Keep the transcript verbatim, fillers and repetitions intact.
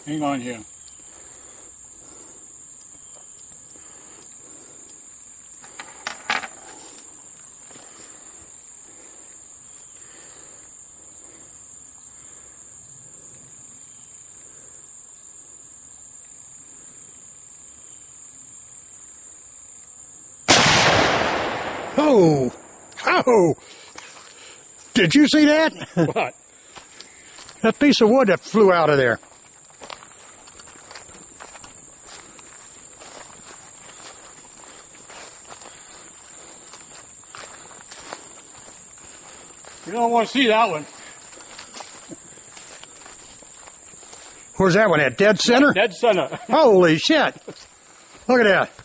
Hang on here. Oh! Oh! Did you see that? What? That piece of wood that flew out of there. You don't want to see that one. Where's that one at? Dead center? Dead center. Holy shit! Look at that.